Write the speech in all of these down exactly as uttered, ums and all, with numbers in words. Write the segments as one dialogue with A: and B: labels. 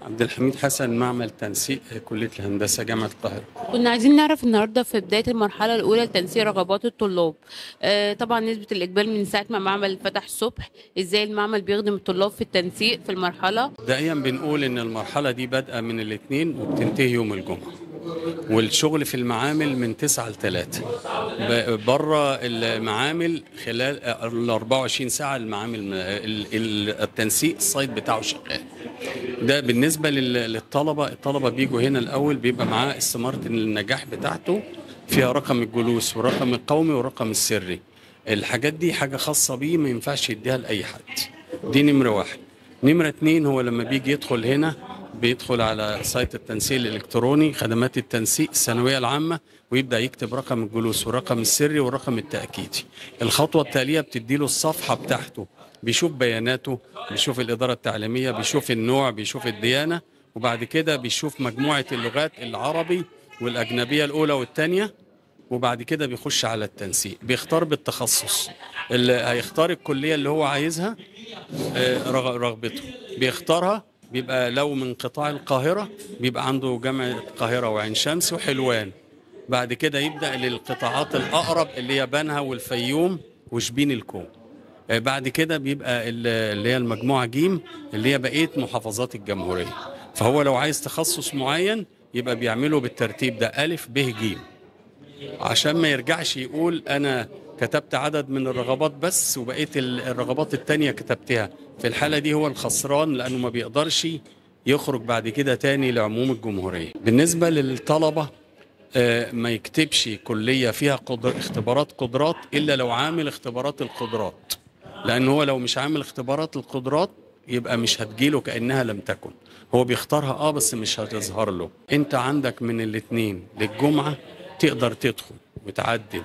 A: عبد الحميد حسن، معمل تنسيق كلية الهندسة جامعة القاهرة.
B: كنا عايزين نعرف النهارده في بداية المرحلة الأولى لتنسيق رغبات الطلاب. آه طبعا نسبة الإقبال من ساعة ما المعمل فتح الصبح، إزاي المعمل بيخدم الطلاب في التنسيق في المرحلة؟
A: مبدئيا بنقول إن المرحلة دي بادئة من الاثنين وبتنتهي يوم الجمعة، والشغل في المعامل من تسعة لتلاتة. بره المعامل خلال ال أربعة وعشرين ساعة المعامل التنسيق السايت بتاعه شغال. ده بالنسبة للطلبة، الطلبة بيجوا هنا الأول بيبقى معاه استمارة النجاح بتاعته فيها رقم الجلوس والرقم القومي والرقم السري. الحاجات دي حاجة خاصة بيه، ما ينفعش يديها لأي حد. دي نمرة واحد. نمرة اتنين، هو لما بيجي يدخل هنا بيدخل على سايت التنسيق الإلكتروني خدمات التنسيق الثانوية العامة، ويبدأ يكتب رقم الجلوس والرقم السري والرقم التأكيدي. الخطوة التالية بتديله الصفحة بتاعته، بيشوف بياناته، بيشوف الإدارة التعليمية، بيشوف النوع، بيشوف الديانة، وبعد كده بيشوف مجموعة اللغات العربي والأجنبية الأولى والثانية، وبعد كده بيخش على التنسيق. بيختار بالتخصص، اللي هيختار الكلية اللي هو عايزها رغبته بيختارها. بيبقى لو من قطاع القاهرة بيبقى عنده جامعة القاهرة وعين شمس وحلوان. بعد كده يبدأ للقطاعات الأقرب اللي هي بنها والفيوم وشبين الكوم. بعد كده بيبقى اللي هي المجموعة جيم اللي هي بقية محافظات الجمهورية. فهو لو عايز تخصص معين يبقى بيعمله بالترتيب ده ألف ب ج، عشان ما يرجعش يقول أنا كتبت عدد من الرغبات بس وبقية الرغبات التانية كتبتها. في الحالة دي هو الخسران، لأنه ما بيقدرش يخرج بعد كده تاني لعموم الجمهورية. بالنسبة للطلبة، ما يكتبش كلية فيها قدر اختبارات قدرات إلا لو عامل اختبارات القدرات، لأن هو لو مش عامل اختبارات القدرات يبقى مش هتجيله كأنها لم تكن. هو بيختارها اه بس مش هتظهر له. انت عندك من الاثنين للجمعة تقدر تدخل وتعدل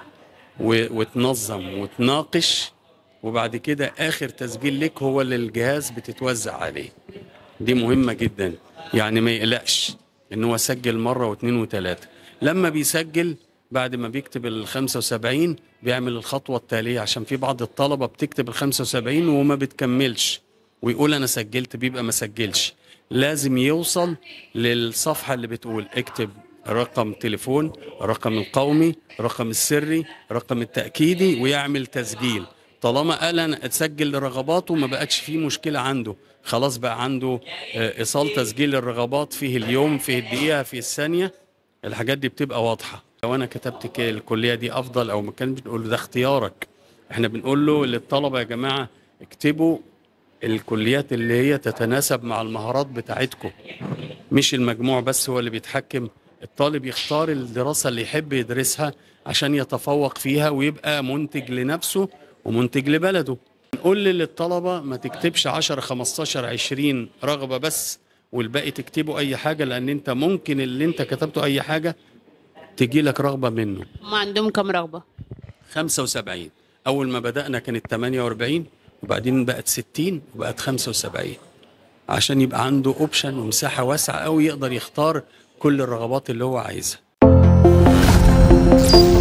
A: وتنظم وتناقش، وبعد كده آخر تسجيل لك هو اللي الجهاز بتتوزع عليه. دي مهمة جدا، يعني ما يقلقش ان هو سجل مرة واثنين وثلاثة. لما بيسجل بعد ما بيكتب ال خمسة وسبعين بيعمل الخطوة التالية، عشان في بعض الطلبة بتكتب ال خمسة وسبعين وما بتكملش ويقول أنا سجلت، بيبقى ما سجلش. لازم يوصل للصفحة اللي بتقول اكتب رقم تليفون، رقم القومي، رقم السري، رقم التأكيدي، ويعمل تسجيل. طالما قال أنا أتسجل لرغباته ما بقتش فيه مشكلة عنده، خلاص بقى عنده إيصال تسجيل الرغبات فيه اليوم، فيه الدقيقة، فيه الثانية. الحاجات دي بتبقى واضحة. لو أنا كتبت الكلية دي أفضل أو مكان، بنقول له ده اختيارك. احنا بنقول له للطلبة يا جماعة اكتبوا الكليات اللي هي تتناسب مع المهارات بتاعتكم، مش المجموع بس هو اللي بيتحكم. الطالب يختار الدراسة اللي يحب يدرسها عشان يتفوق فيها ويبقى منتج لنفسه ومنتج لبلده. نقول للطلبة ما تكتبش عشرة خمستاشر عشرين رغبة بس والباقي تكتبوا أي حاجة، لأن أنت ممكن اللي أنت كتبته أي حاجة تجي لك رغبة منه.
B: ما عندهم كم رغبة؟
A: خمسة وسبعين. أول ما بدأنا كانت ثمانية وأربعين، وبعدين بقت ستين وبقت خمسة وسبعين، عشان يبقى عنده اوبشن ومساحة واسعة قوي يقدر يختار كل الرغبات اللي هو عايزها.